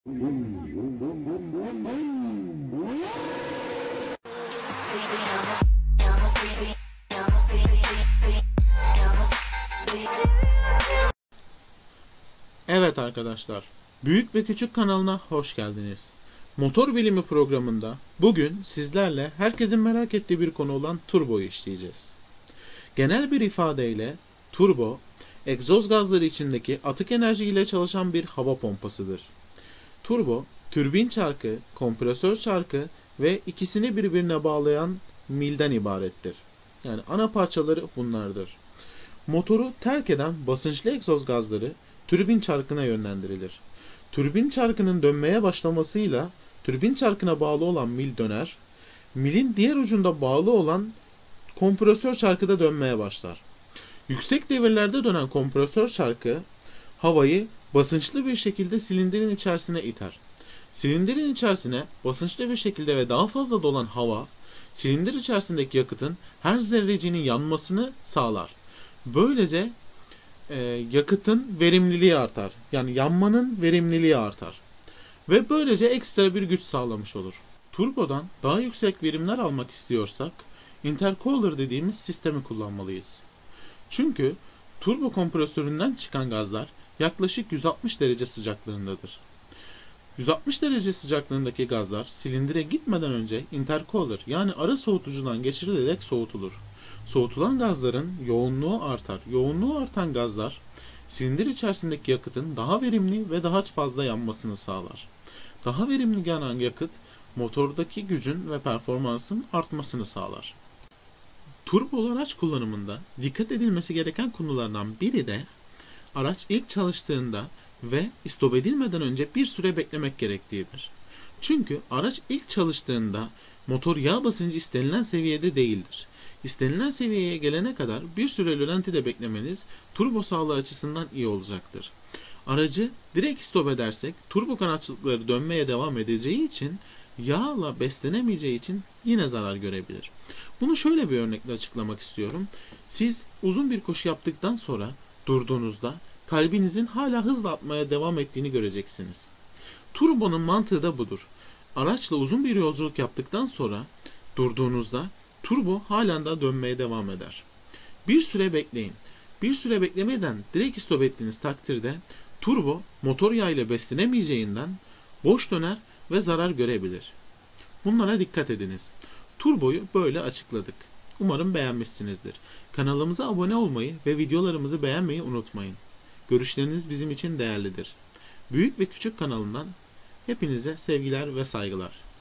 Evet arkadaşlar, Büyük ve Küçük kanalına hoş geldiniz. Motor bilimi programında bugün sizlerle herkesin merak ettiği bir konu olan turboyu işleyeceğiz. Genel bir ifadeyle turbo, egzoz gazları içindeki atık enerji ile çalışan bir hava pompasıdır. Turbo, türbin çarkı, kompresör çarkı ve ikisini birbirine bağlayan milden ibarettir. Yani ana parçaları bunlardır. Motoru terk eden basınçlı egzoz gazları türbin çarkına yönlendirilir. Türbin çarkının dönmeye başlamasıyla türbin çarkına bağlı olan mil döner, milin diğer ucunda bağlı olan kompresör çarkı da dönmeye başlar. Yüksek devirlerde dönen kompresör çarkı havayı basınçlı bir şekilde silindirin içerisine iter. Silindirin içerisine basınçlı bir şekilde ve daha fazla dolan hava, silindir içerisindeki yakıtın her zerrecinin yanmasını sağlar. Böylece yakıtın verimliliği artar. Yani yanmanın verimliliği artar. Ve böylece ekstra bir güç sağlamış olur. Turbodan daha yüksek verimler almak istiyorsak intercooler dediğimiz sistemi kullanmalıyız. Çünkü turbo kompresöründen çıkan gazlar yaklaşık 160 derece sıcaklığındadır. 160 derece sıcaklığındaki gazlar silindire gitmeden önce intercooler yani ara soğutucudan geçirilerek soğutulur. Soğutulan gazların yoğunluğu artar. Yoğunluğu artan gazlar silindir içerisindeki yakıtın daha verimli ve daha fazla yanmasını sağlar. Daha verimli yanan yakıt motordaki gücün ve performansın artmasını sağlar. Turbolu araç kullanımında dikkat edilmesi gereken konulardan biri de araç ilk çalıştığında ve istop edilmeden önce bir süre beklemek gerektiğidir. Çünkü araç ilk çalıştığında motor yağ basıncı istenilen seviyede değildir. İstenilen seviyeye gelene kadar bir süre rölantide beklemeniz turbo sağlığı açısından iyi olacaktır. Aracı direkt istop edersek turbo kanatçıkları dönmeye devam edeceği için yağla beslenemeyeceği için yine zarar görebilir. Bunu şöyle bir örnekle açıklamak istiyorum. Siz uzun bir koşu yaptıktan sonra durduğunuzda kalbinizin hala hızla atmaya devam ettiğini göreceksiniz. Turbonun mantığı da budur. Araçla uzun bir yolculuk yaptıktan sonra durduğunuzda turbo halen daha dönmeye devam eder. Bir süre bekleyin. Bir süre beklemeden direkt istop ettiğiniz takdirde turbo motor yağı ile beslenemeyeceğinden boş döner ve zarar görebilir. Bunlara dikkat ediniz. Turboyu böyle açıkladık. Umarım beğenmişsinizdir. Kanalımıza abone olmayı ve videolarımızı beğenmeyi unutmayın. Görüşleriniz bizim için değerlidir. Büyük ve Küçük kanalından hepinize sevgiler ve saygılar.